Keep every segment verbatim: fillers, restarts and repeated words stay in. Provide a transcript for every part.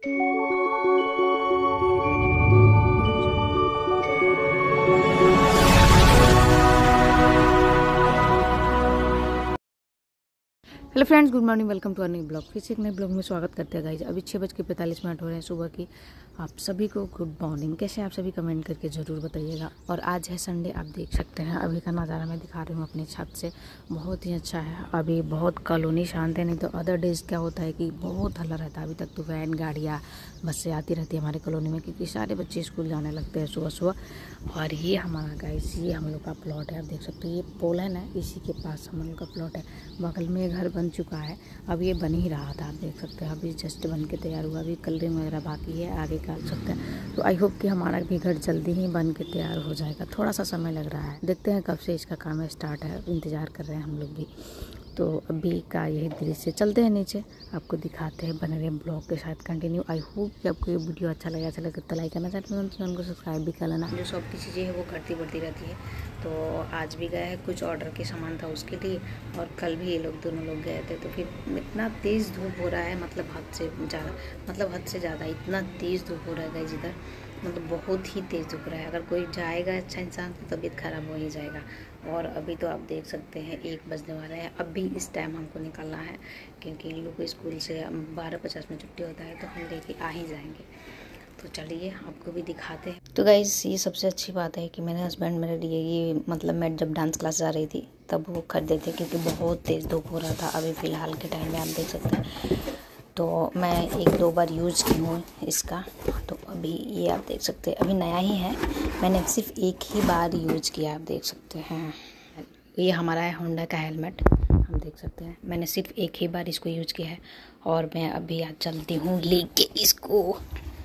Hello friends, good morning, welcome to our new blog. फिर से एक नए ब्लॉग में स्वागत करते हैं गाइज। अभी छः बज के पैंतालीस मिनट हो रहे हैं सुबह की। आप सभी को गुड मॉर्निंग। कैसे आप सभी कमेंट करके ज़रूर बताइएगा। और आज है संडे, आप देख सकते हैं अभी का नज़ारा मैं दिखा रही हूँ अपनी छत से। बहुत ही अच्छा है। अभी बहुत कॉलोनी शांत है, नहीं तो अदर डेज क्या होता है कि बहुत हल्ला रहता है। अभी तक तो वैन, गाड़ियाँ, बसें आती रहती है हमारे कॉलोनी में, क्योंकि सारे बच्चे स्कूल जाने लगते हैं सुबह सुबह। और ये हमारा गाइस, ये हम लोग का प्लॉट है। आप देख सकते हैं ये पोल है ना, इसी के पास हम लोग का प्लॉट है। बगल में घर बन चुका है, अब ये बन ही रहा था। आप देख सकते हैं अभी जस्ट बन के तैयार हुआ। अभी कलरिंग वगैरह बाकी है, आगे का सकते हैं। तो आई होप कि हमारा भी घर जल्दी ही बन के तैयार हो जाएगा। थोड़ा सा समय लग रहा है, देखते हैं कब से इसका काम स्टार्ट है। इंतज़ार कर रहे हैं हम लोग भी। तो अभी का यही दृश्य, चलते हैं नीचे, आपको दिखाते हैं। बने रहे ब्लॉग के साथ कंटिन्यू। आई होप कि आपको ये वीडियो अच्छा लगा। अच्छा लगे तो लाइक करना, चाहते हैं तो उनको सब्सक्राइब भी कर लेना। जो सब की चीज़ें हैं वो घटती बढ़ती रहती है। तो आज भी गए हैं, कुछ ऑर्डर के सामान था उसके लिए। और कल भी ये लोग दोनों लोग गए थे। तो फिर इतना तेज़ धूप हो रहा है, मतलब हद से ज़्यादा, मतलब हद से ज़्यादा इतना तेज़ धूप हो रहा है जिधर, मतलब बहुत ही तेज़ धूप रहा है। अगर कोई जाएगा अच्छा इंसान तो तबीयत ख़राब हो ही जाएगा। और अभी तो आप देख सकते हैं एक बजने वाला है। अब भी इस टाइम हमको निकलना है, क्योंकि इन लोग को स्कूल से बारह पचास में छुट्टी होता है, तो हम लेके आ ही जाएंगे। तो चलिए आपको भी दिखाते हैं। तो गाइस, ये सबसे अच्छी बात है कि मेरे हस्बैंड मेरे लिए ये, मतलब मैं जब डांस क्लास जा रही थी तब वो खरीदे थे, क्योंकि बहुत तेज़ धूप हो रहा था। अभी फ़िलहाल के टाइम में आप देख सकते हैं, तो मैं एक दो बार यूज़ की हूँ इसका। तो अभी ये आप देख सकते हैं, अभी नया ही है, मैंने सिर्फ एक ही बार यूज़ किया। आप देख सकते हैं ये हमारा है होंडा का हेलमेट, हम देख सकते हैं। मैंने सिर्फ एक ही बार इसको यूज़ किया है और मैं अभी आज चलती हूँ लेके इसको।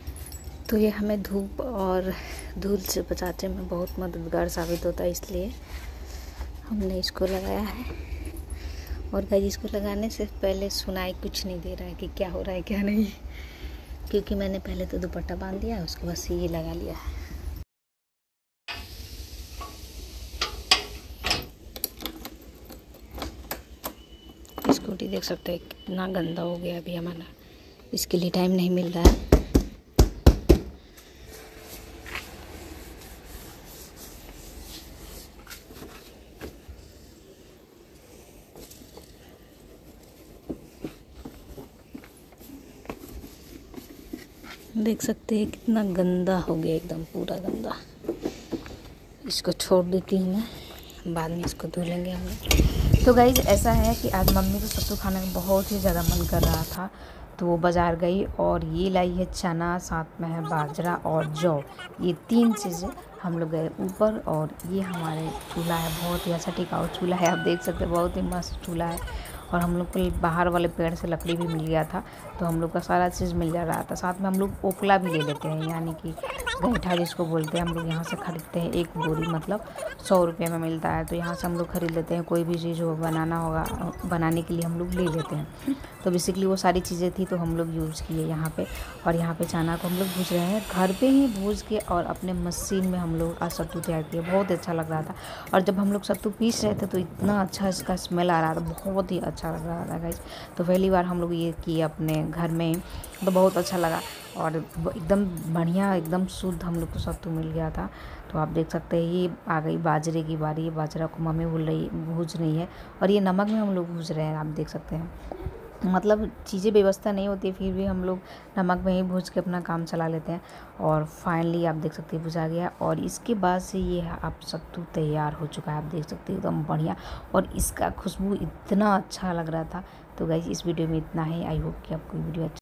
तो ये हमें धूप और धूल से बचाने में बहुत मददगार साबित होता है, इसलिए हमने इसको लगाया है। और गाइस, इसको लगाने से पहले सुनाई कुछ नहीं दे रहा है कि क्या हो रहा है क्या नहीं, क्योंकि मैंने पहले तो दुपट्टा बांध दिया, उसके बाद से ये लगा लिया है। स्कूटी देख सकते हैं कितना गंदा हो गया अभी हमारा, इसके लिए टाइम नहीं मिल रहा है। देख सकते हैं कितना गंदा हो गया, एकदम पूरा गंदा। इसको छोड़ देती हूँ मैं, बाद में इसको धो लेंगे हम लोग। तो गाइज, ऐसा है कि आज मम्मी को सत्तू खाने का बहुत ही ज़्यादा मन कर रहा था, तो वो बाज़ार गई और ये लाई है चना, साथ में है बाजरा और जौ। ये तीन चीज़ें हम लोग गए ऊपर। और ये हमारे चूल्हा है, बहुत ही अच्छा टिकाऊ चूल्हा है। आप देख सकते हैं बहुत ही मस्त चूल्हा है। और हम लोग को बाहर वाले पेड़ से लकड़ी भी मिल गया था, तो हम लोग का सारा चीज़ मिल जा रहा था। साथ में हम लोग ओखला भी ले लेते हैं, यानी कि गैठा जिसको बोलते हैं। हम लोग यहाँ से ख़रीदते हैं, एक बोरी मतलब सौ रुपये में मिलता है, तो यहाँ से हम लोग ख़रीद लेते हैं। कोई भी चीज़ हो बनाना होगा, बनाने के लिए हम लोग ले लेते हैं। तो बेसिकली वो सारी चीज़ें थी, तो हम लोग यूज़ किए यहाँ पे। और यहाँ पे चना को हम लोग भूज रहे हैं, घर पे ही भूज के, और अपने मशीन में हम लोग आज सत्तू तैयार किए। बहुत अच्छा लग रहा था। और जब हम लोग सत्तू पीस रहे थे तो इतना अच्छा इसका स्मेल आ रहा था, बहुत ही अच्छा लग रहा था गाइस। तो पहली बार हम लोग ये किए अपने घर में, तो बहुत अच्छा लगा। और एकदम बढ़िया, एकदम शुद्ध हम लोग को सत्तू मिल गया था। तो आप देख सकते हैं ये आ गई बाजरे की बारी। ये बाजरा को मम्मी भूल रही भूज रही है, और ये नमक में हम लोग भूज रहे हैं। आप देख सकते हैं, मतलब चीज़ें व्यवस्था नहीं होती, फिर भी हम लोग नमक में ही भूज के अपना काम चला लेते हैं। और फाइनली आप देख सकते हैं भुजा गया, और इसके बाद से ये आप सत्तू तैयार हो चुका है। आप देख सकते हैं एकदम बढ़िया, और इसका खुशबू इतना अच्छा लग रहा था। तो गाइस, इस वीडियो में इतना है। आई होप कि आपको वीडियो अच्छा